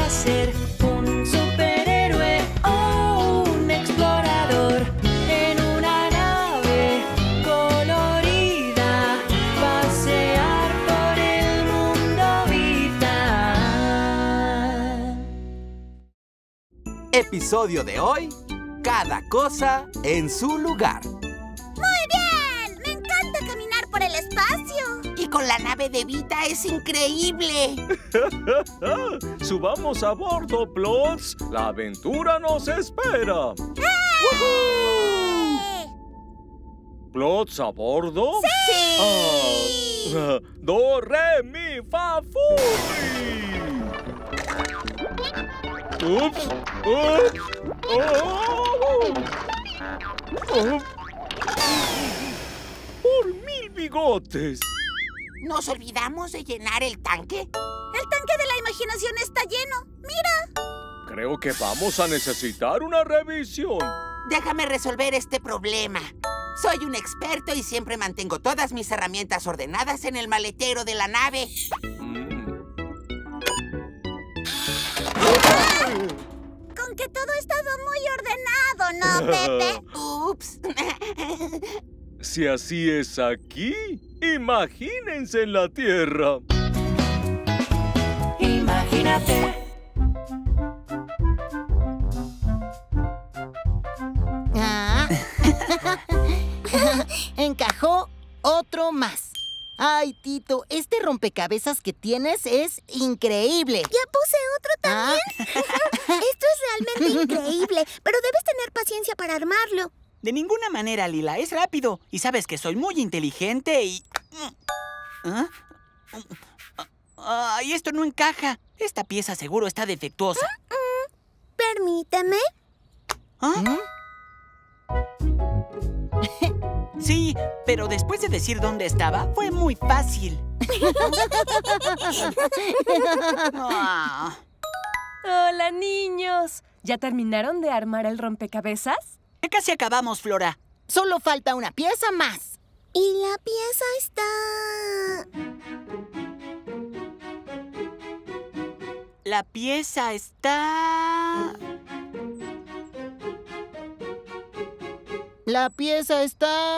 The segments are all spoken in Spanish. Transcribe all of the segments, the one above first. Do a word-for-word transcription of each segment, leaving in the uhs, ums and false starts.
quisiera ser un superhéroe o un explorador en una nave colorida, pasear por el mundo vital. Episodio de hoy: cada cosa en su lugar. ¡Muy bien! ¡Me encanta caminar por el espacio! Y con la nave de Vita es increíble. Subamos a bordo, Plots. La aventura nos espera. ¡Eh! ¿Plots a bordo? ¡Sí! Ah, do, re, mi, fa, fu, mi. Ups, ups. Oh, oh. Por mil bigotes. ¿Nos olvidamos de llenar el tanque? El tanque de la imaginación está lleno. ¡Mira! Creo que vamos a necesitar una revisión. Déjame resolver este problema. Soy un experto y siempre mantengo todas mis herramientas ordenadas en el maletero de la nave. Mm. Con que todo estaba muy ordenado, ¿no, Pepe? Ups. Si así es aquí, imagínense en la Tierra. Imagínate. Ah. Encajó otro más. Ay, Tito, este rompecabezas que tienes es increíble. Ya puse otro también. Ah. Esto es realmente increíble, pero debes tener paciencia para armarlo. De ninguna manera, Lila. Es rápido. Y sabes que soy muy inteligente y... ¿Ah? ¡Ay, esto no encaja! Esta pieza seguro está defectuosa. Mm-mm. Permíteme. ¿Ah? Sí, pero después de decir dónde estaba, fue muy fácil. Ah. Hola, niños. ¿Ya terminaron de armar el rompecabezas? Casi acabamos, Flora. Solo falta una pieza más. Y la pieza está... La pieza está... La pieza está...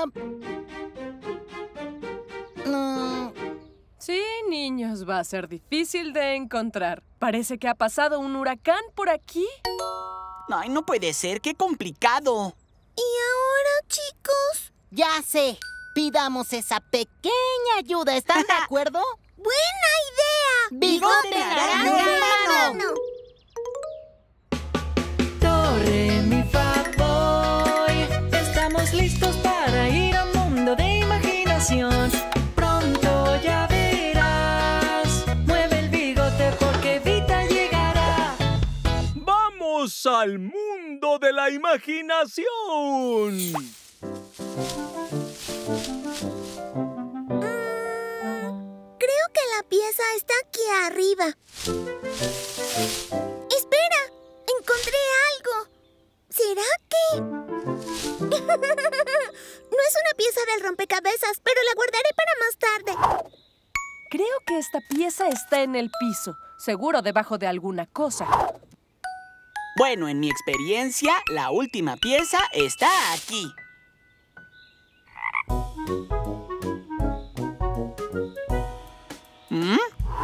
No. Sí, niños, va a ser difícil de encontrar. Parece que ha pasado un huracán por aquí. Ay, no puede ser. ¡Qué complicado! ¿Y ahora, chicos? Ya sé. Pidamos esa pequeña ayuda. ¿Están de acuerdo? ¡Buena idea! ¡Bigote naranja en mano! Do, re, mi, fa, voy. Estamos listos para ir a un mundo de imaginación. Pronto ya verás. Mueve el bigote porque Vita llegará. ¡Vamos al mundo de la imaginación! Mm, creo que la pieza está aquí arriba. ¡Espera! ¡Encontré algo! ¿Será que...? No es una pieza del rompecabezas, pero la guardaré para más tarde. Creo que esta pieza está en el piso. Seguro debajo de alguna cosa. Bueno, en mi experiencia, la última pieza está aquí. ¿Mm?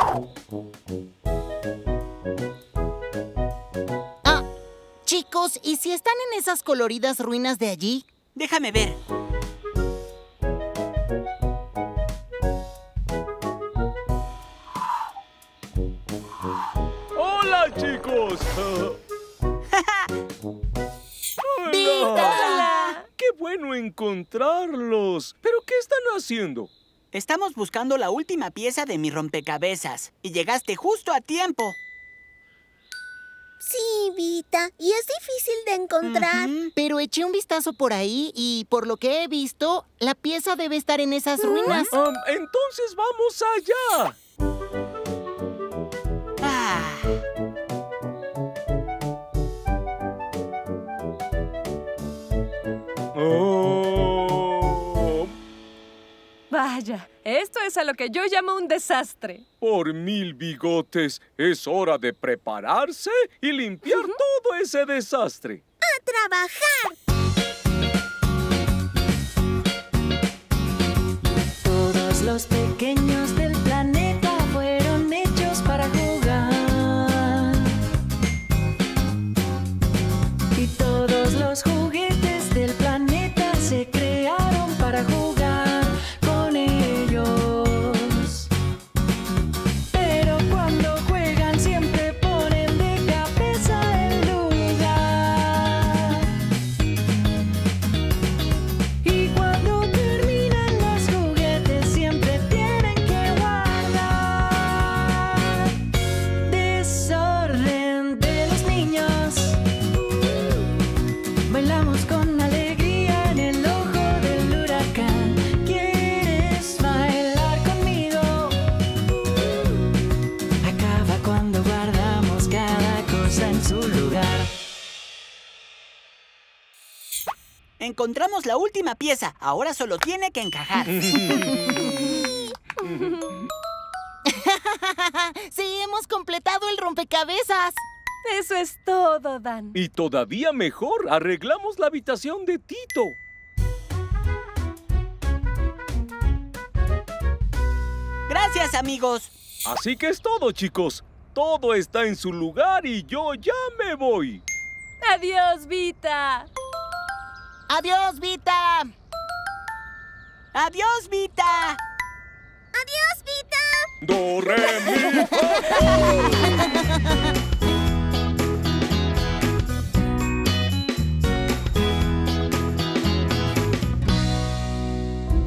Ah, chicos, ¿y si están en esas coloridas ruinas de allí? Déjame ver. ¡Hola, chicos! ¡Hola! ¡Qué bueno encontrarlos! ¿Pero qué están haciendo? Estamos buscando la última pieza de mi rompecabezas. Y llegaste justo a tiempo. Sí, Vita, y es difícil de encontrar. Uh-huh. Pero eché un vistazo por ahí y, por lo que he visto, la pieza debe estar en esas ruinas. Um, entonces vamos allá. Ah. Oh. Vaya, esto es a lo que yo llamo un desastre. Por mil bigotes, es hora de prepararse y limpiar uh-huh. todo ese desastre. ¡A trabajar! Todos los pequeños del planeta fueron hechos para jugar. Y todos los juguetes del planeta se crearon para jugar con ellos. Pero cuando juegan siempre ponen de cabeza el lugar. Y cuando terminan los juguetes siempre tienen que guardar. Desorden de los niños. Bailamos con alegría en el ojo del huracán. ¿Quieres bailar conmigo? Acaba cuando guardamos cada cosa en su lugar. Encontramos la última pieza. Ahora solo tiene que encajar. ¡Sí, hemos completado el rompecabezas! Eso es todo, Dan. Y todavía mejor, arreglamos la habitación de Tito. Gracias, amigos. Así que es todo, chicos. Todo está en su lugar y yo ya me voy. Adiós, Vita. ¡Adiós, Vita! ¡Adiós, Vita! ¡Adiós, Vita! Do, re, mi, fa,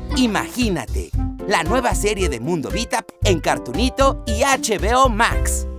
Imagínate, la nueva serie de Mundo Vita en Cartoonito y H B O Max.